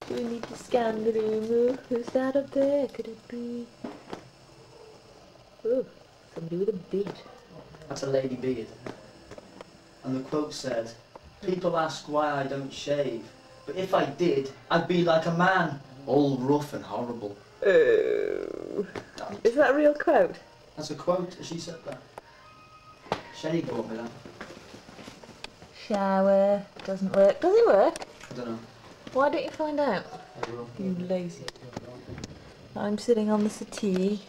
Do we need to scan the room? Who's that up there? Could it be... Oh, somebody with a beard. That's a lady beard. And the quote said, "People ask why I don't shave, but if I did, I'd be like a man, all rough and horrible." Oh. Is that a real quote? That's a quote, she said that. Shane brought me that. Shower. Doesn't work. Does it work? I don't know. Why don't you find out? I will. You lazy. I'm sitting on the settee.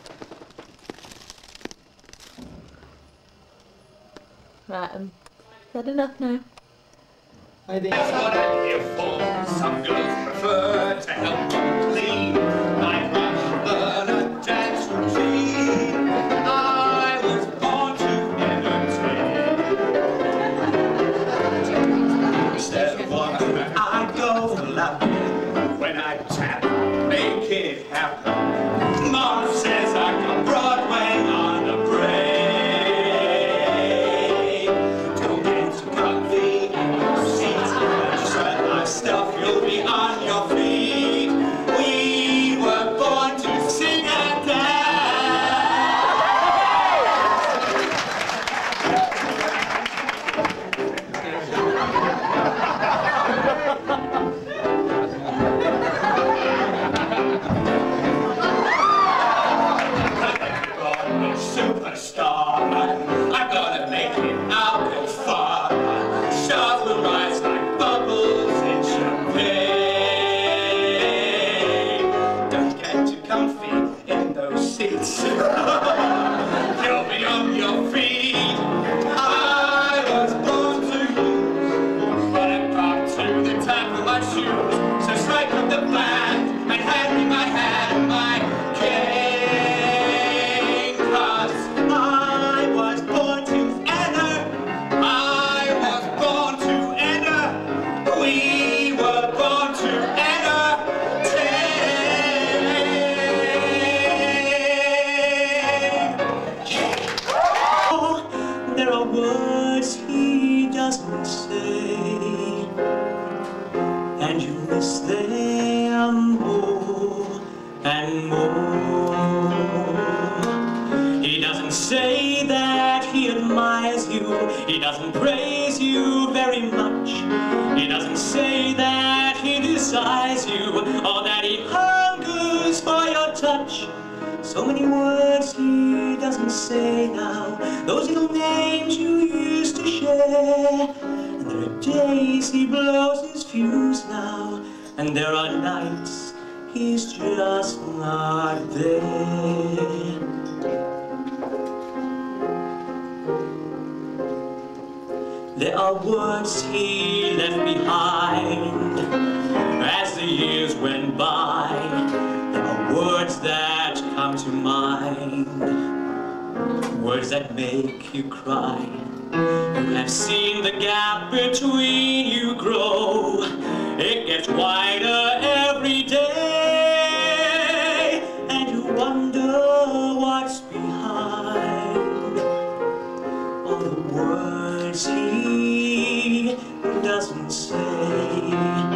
Right, is that enough now? I think That's what I'm here for. Some girls prefer to help them clean. I'd much learn a dance routine. I was born to entertain. Instead of wondering, I'd go for laughing. When I tap, make it happen. Mom says I got Broadway on the brain. Stuff, you'll be on your feet. We were born to sing and superstar. I'm gonna make it out go far. Stars will rise like bubbles. Don't get too comfy in those seats. You'll be on your feet. I was born to use what I brought to the top of my shoes. So strike up the band and hand me my hand, my cane. 'Cause I was born to enter. I was born to enter. We were born to there are words he doesn't say, and you miss them more and more. He doesn't say that he admires you, he doesn't praise you very much. He doesn't say that he desires you, or that he hungers for your touch. So many words he doesn't say now, those little names you used to share. And there are days he blows his fuse now, and there are nights he's just not there. There are words he left behind as the years went by. There are words that come to mind, words that make you cry. You have seen the gap between you grow. It gets wider every day, and you wonder what's behind all the words he doesn't say.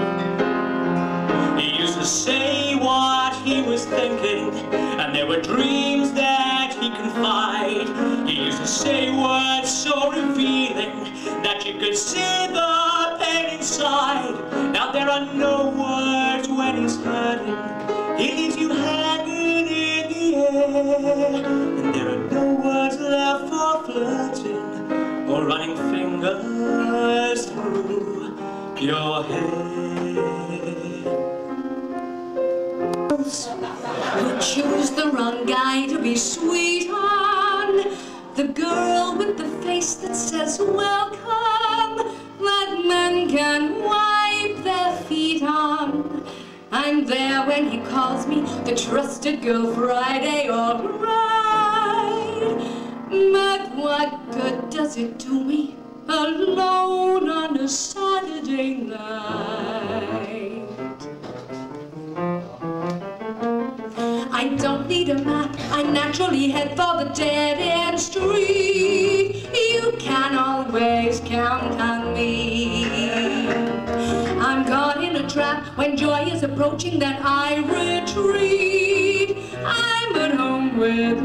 He used to say what he was thinking, and there were dreams that he confided. He used to say words so revealing that you could see the pain inside. Now there are no words when he's hurting. He leaves you hanging in the air, and there are no words left for flirting or running fingers through your hair. You choose the wrong guy to be sweet on, the girl with the face that says welcome, that men can wipe their feet on. I'm there when he calls me the trusted girl Friday, alright. But what good does it do me alone on a Saturday night? I don't need a map, I naturally head for the dead-end street. You can always count on me. I'm caught in a trap When joy is approaching, then I retreat. I'm at home with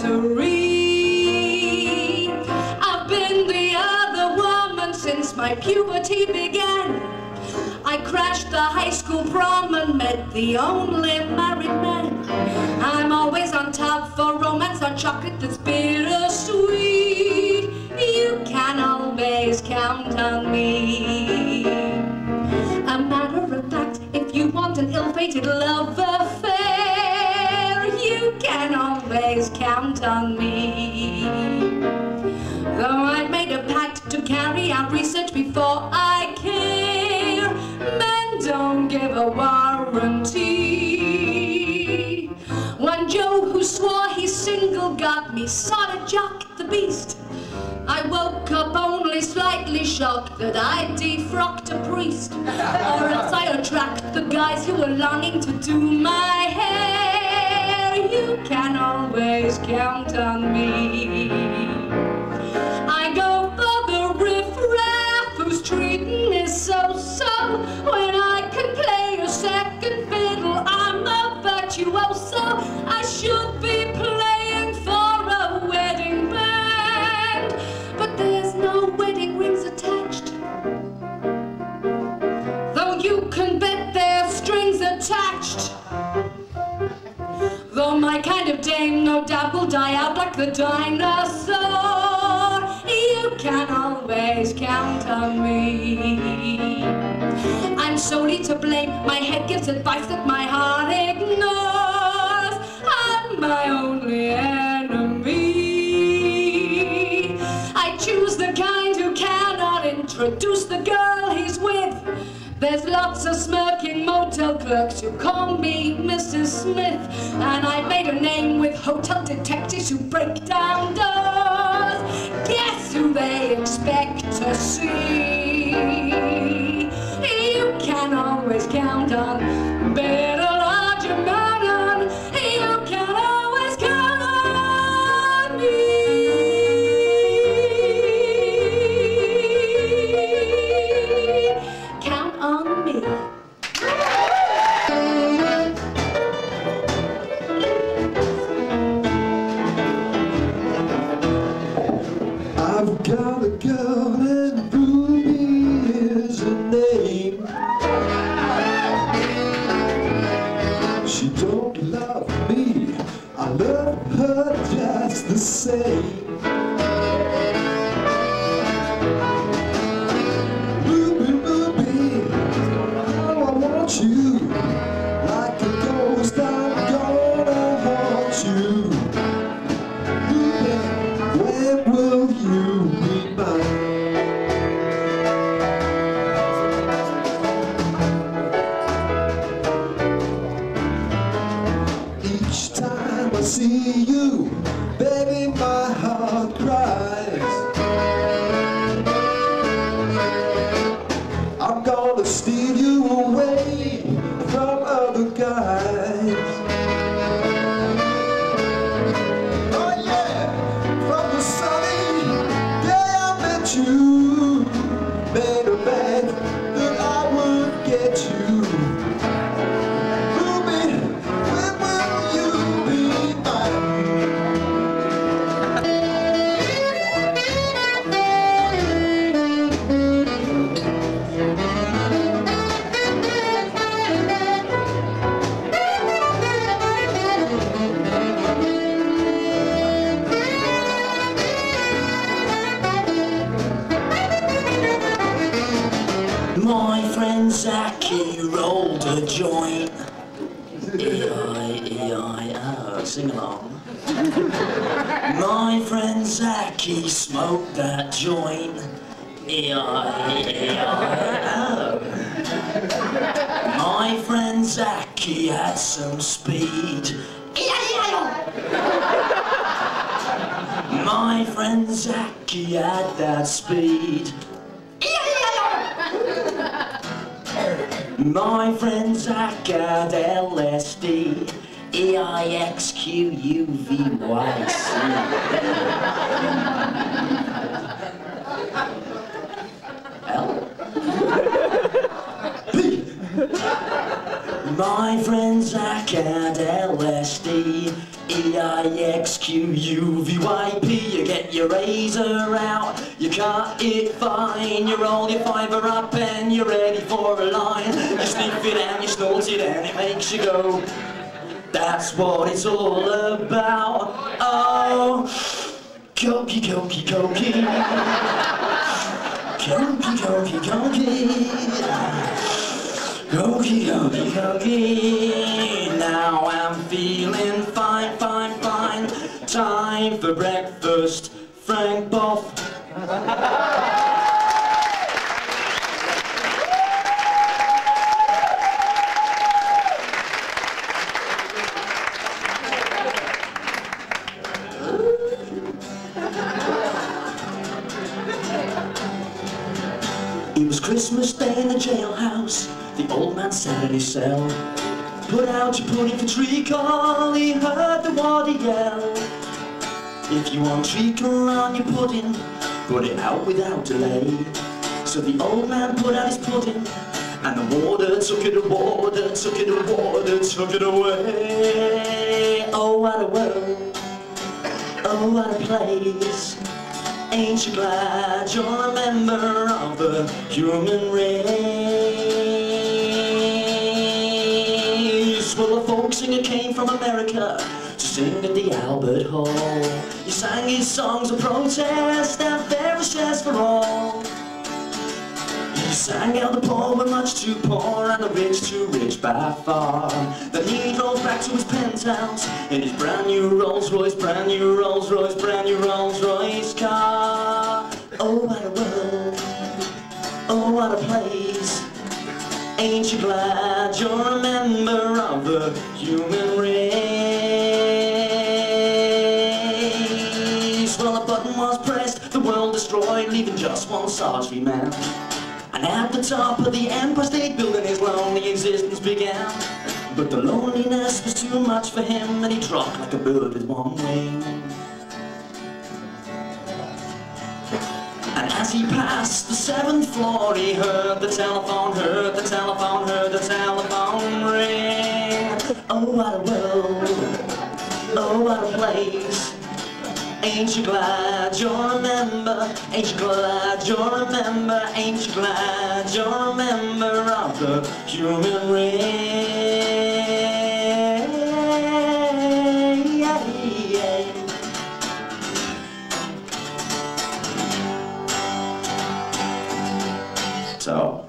misery. I've been the other woman since my puberty began. I crashed the high school prom and met the only married man. I'm always on top for romance or chocolate that's bittersweet. You can always count on me. A matter of fact, if you want an ill-fated love affair, you can always count on me. Though I've made a pact to carry out research before I care, men don't give a warranty. One Joe who swore he's single got me sorta jocked the beast. I woke up only slightly shocked that I defrocked a priest. Or else I attract the guys who are longing to do my hair. You can always count on me. I go for the riff-raff who's treating me so-so. When I can play a second fiddle, I'm a virtuoso. I should be playing for a wedding band, but there's no wedding rings attached. Though you can bet there's strings attached. Though my kind of dame no doubt will die out like the dinosaur, you can always count on me. I'm solely to blame, my head gives advice that my heart ignores. I'm my only enemy. I choose the kind who cannot introduce the girl he's with. There's lots of smirking motel clerks who call me Mrs. Smith. And I've made a name with hotel detectives who break down doors. Guess who they expect to see? You can always count on better larger man. You can always count on me. Count on me. I've got a girl and Ruby is her name. She don't love me, I love her just the same. Ruby, Ruby, how I want you. Like a ghost I'm gonna haunt you. Ruby, when will you be mine? Each time I see you, baby, my heart cries. I'm gonna steal you away from other guys. Oh yeah, from the sunny day I met you, made a bet that I would get you. Ruby, when will you be mine? My friend Zachy rolled a joint. E-I-E-I-O, sing along. My friend Zachy smoked that joint. E-I-E-I-O. My friend Zachy had some speed. E-I-E-I-O. My friend Zachy had that speed. My friend Zach had LSD, E-I-X-Q-U-V-Y-C. L? My friends Zach and LSD, EIXQUVYP. You get your razor out, you cut it fine, you roll your fiver up and you're ready for a line. You sniff it and you snort it and it makes you go. That's what it's all about. Oh, cokey, cokey, cokey. Cokey, cokey, cokey. Cokey, cokey, cokey. Now I'm feeling fine, fine, fine. Time for breakfast, Frank Boff. It was Christmas Day in the jailhouse. The old man sat in his cell. Put out your pudding for treacle, he heard the warder yell. If you want treacle on your pudding, put it out without delay. So the old man put out his pudding, and the warder took it, the warder took it, the warder took it away. Oh, what a world, oh, what a place. Ain't you glad you're a member of the human race? Well, the folk singer came from America to sing at the Albert Hall. He sang his songs of protest and fair shares for all. He sang how the poor were much too poor and the rich too rich by far. Then he drove back to his penthouse in his brand new Rolls Royce, brand new Rolls Royce, brand new Rolls Royce car. Oh, what a world, oh, what a place. Ain't you glad you're a member of the human race? Well, a button was pressed, the world destroyed, leaving just one solitary man. And at the top of the Empire State Building his lonely existence began. But the loneliness was too much for him, and he dropped like a bird with one wing. And as he passed the 7th floor, he heard the telephone, heard the telephone, heard the telephone ring. Oh, what a world, oh, what a place. Ain't you glad you're a member? Ain't you glad you're a member? Ain't you glad you're a member of the human race? So.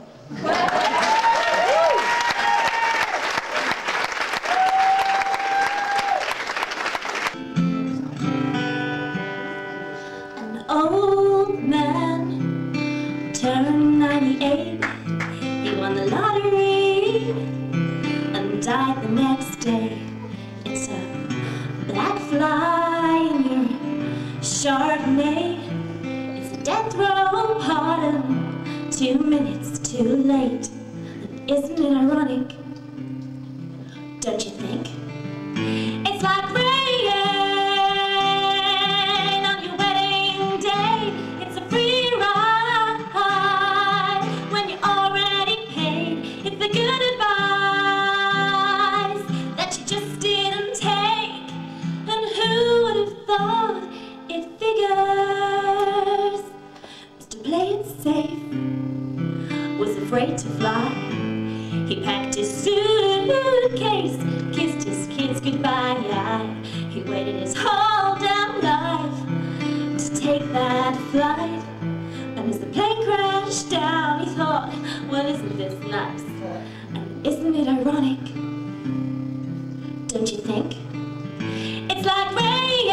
Old man turned 98. He won the lottery and died the next day. It's a black fly in your Chardonnay. It's a death row pardon, 2 minutes too late. And isn't it ironic? Don't you think? It's like rain. Afraid to fly. He packed his suitcase, kissed his kids goodbye. He waited his whole damn life to take that flight. And as the plane crashed down, he thought, well, isn't this nice? And isn't it ironic? Don't you think? It's like rain.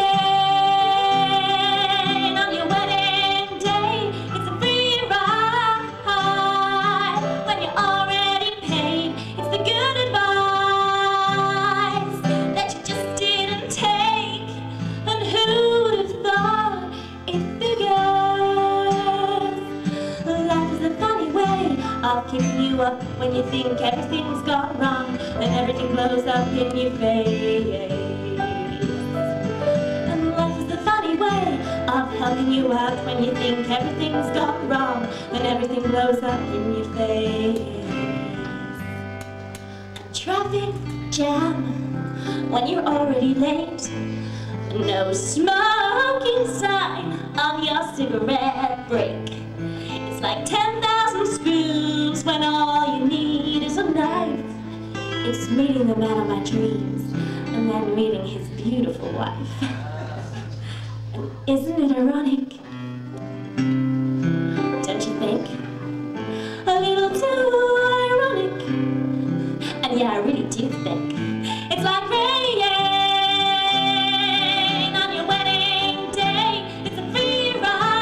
Keeping you up when you think everything's gone wrong, then everything blows up in your face. And life is the funny way of helping you out when you think everything's gone wrong, then everything blows up in your face. traffic jam when you're already late. No smoking sign on your cigarette break. It's like 10,000 spoons when all you need is a knife. It's meeting the man of my dreams and then meeting his beautiful wife. And isn't it ironic? Don't you think? A little too ironic. And yeah, I really do think it's like rain on your wedding day. It's a free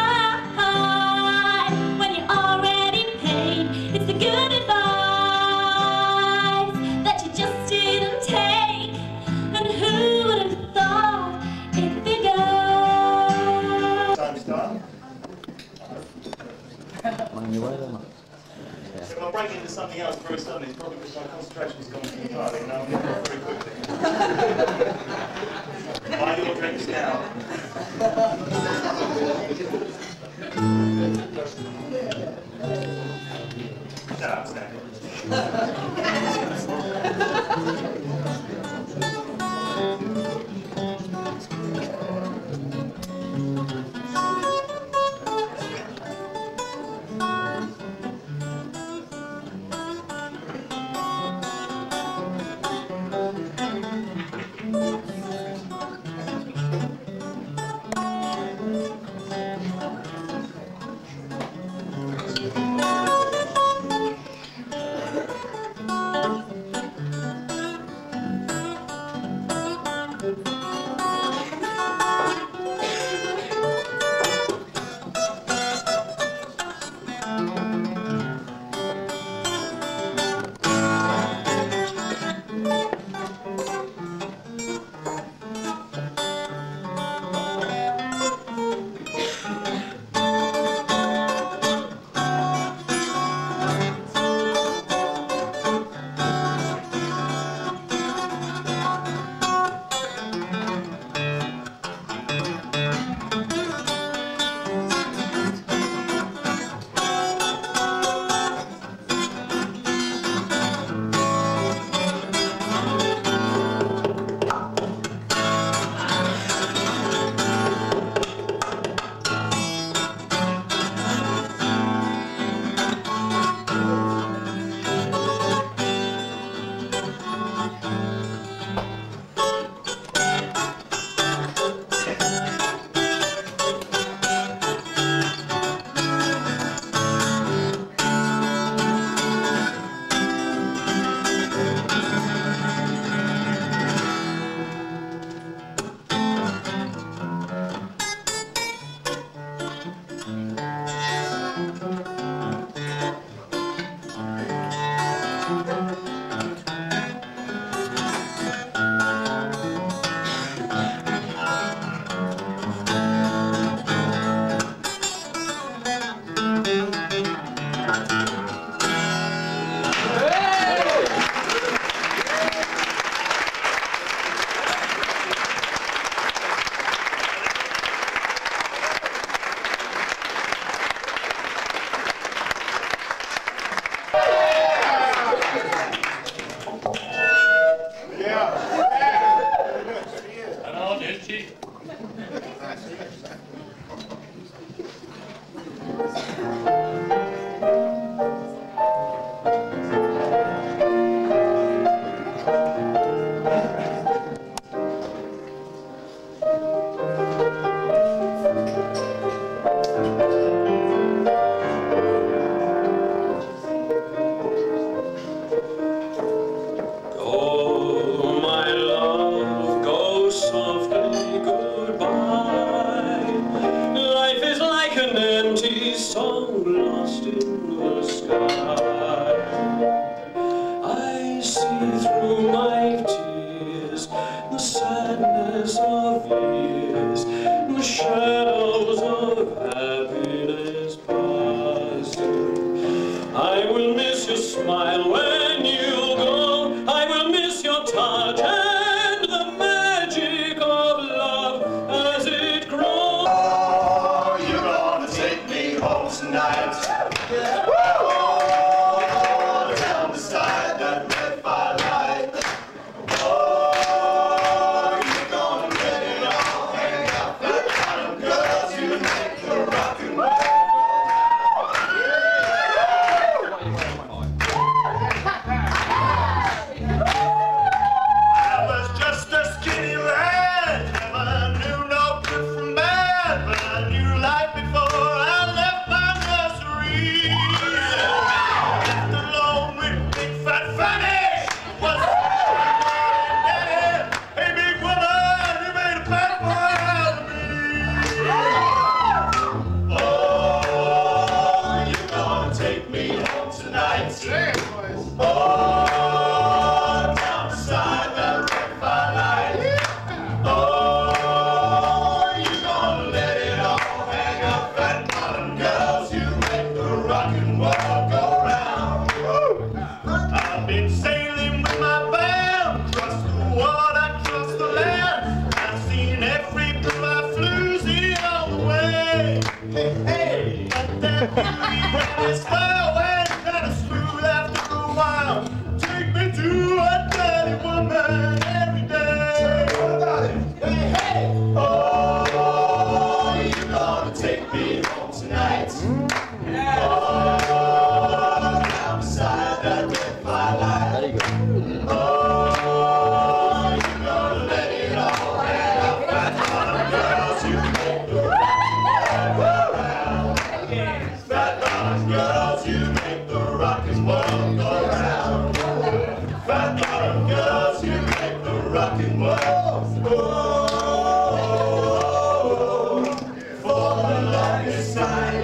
ride when you're already paid. It's the good advice that you just didn't take. And who would have thought it'd be good? Time start. So if I break into something else very suddenly, it's probably because my concentration's gone entirely, and I'll move on very quickly. Buy your drinks now. No, outstanding. Down beside that red firelight. Hey, it's far away, kind of smooth after a while. Take me to a dirty woman every day. What about it? Hey, hey. Oh, you're gonna take me home tonight. Oh, down beside that red firelight. There you go. Oh, you're gonna let it all out. Fat bottom girls, you make the rock go round. Fat bottom girls, you make the rockin' world go round. Fat bottom girls, you make the rockin' world go. For the longest time.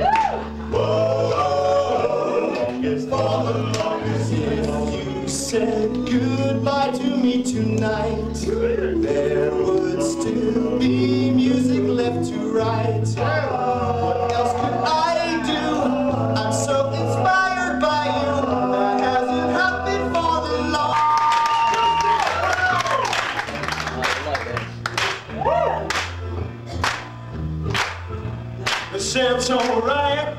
For the longest years, you said goodbye to me tonight. There would still be music left to write. What else could I do? I'm so inspired by you. That hasn't happened for the long. It sounds alright.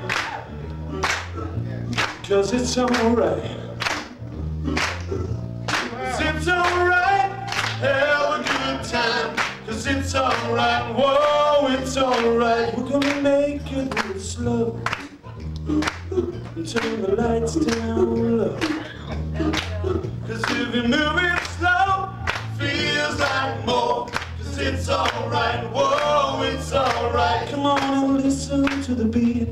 'Cause it's alright. 'Cause it's alright. Have a good time. 'Cause it's alright. Whoa, it's alright. We're gonna make it real slow. Turn the lights down low. 'Cause if you move it slow, feels like more. 'Cause it's alright. Whoa, it's alright. Come on and listen to the beat.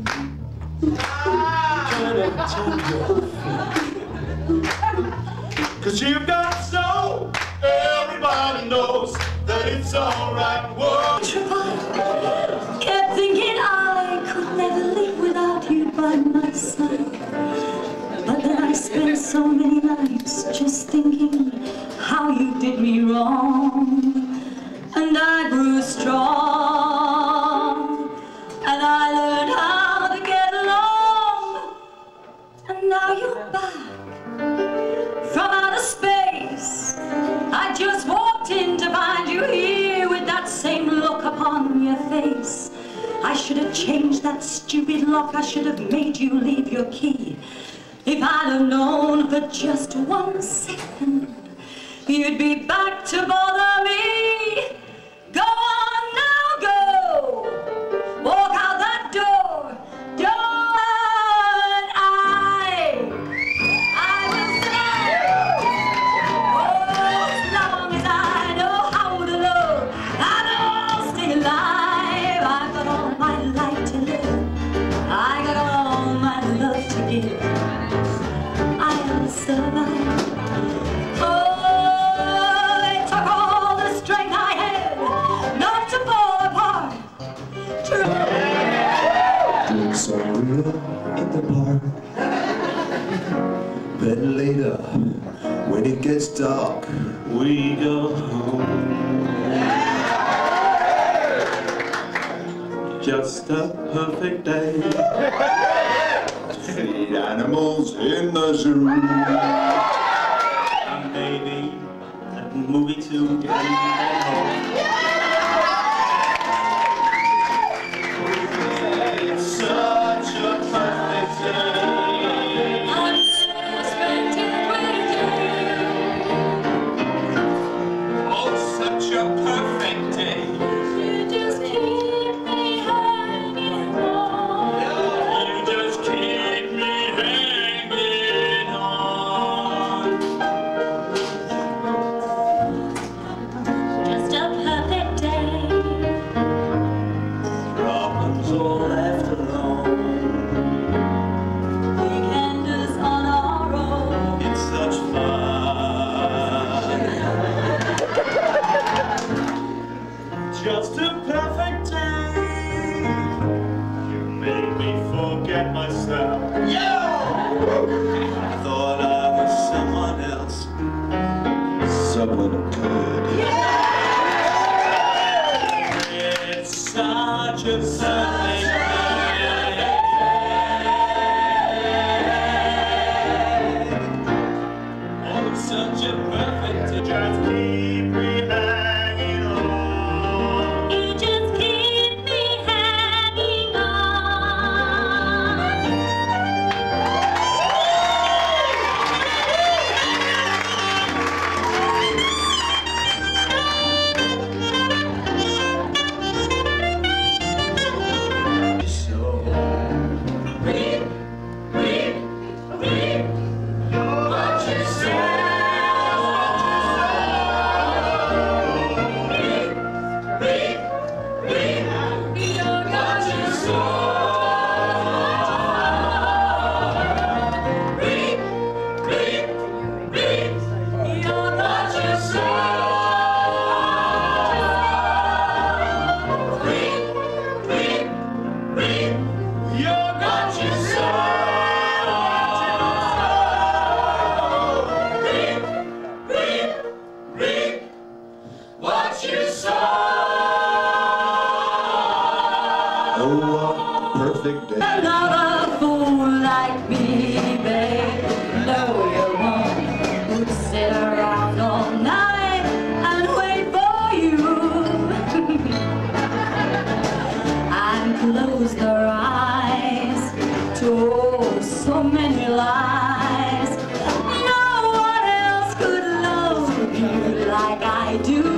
Cause you've got soul, everybody knows that it's alright. Whoa. Kept thinking I could never live without you by my side. But then I spent so many nights just thinking how you did me wrong. And I grew strong, and I learned how to get along. And now you're back from outer space. I just walked in to find you here with that same look upon your face. I should have changed that stupid lock. I should have made you leave your key. If I'd have known for just 1 second you'd be back to bother me. Go on now, go. Walk out that door. Don't. I will stay. Oh, as long as I know how to love, I know I'll stay alive. I've got all my life to live. I got all my love to give. I'll survive. Oh, it took all the strength I had not to fall apart. Somewhere in the park. Then later, when it gets dark, We go home. Just a perfect day. feed animals in the zoo. And maybe a movie too. It's such a perfect day. I'm spent it with Oh, such a perfect day. you. You just keep me hanging on. You just keep me hanging on. Just a perfect day. Problems all left alone. Weekenders on our own. It's such fun. Just a perfect day. You made me forget myself. I thought I was someone else. Someone good. It's such a perfect day. Oh, such a perfect day. Just keep me hanging on. You just keep me hanging on. Oh, what a perfect day. Another fool like me, babe. No, you won't. Would sit around all night and wait for you. And close their eyes to so many lies. No one else could love you like I do.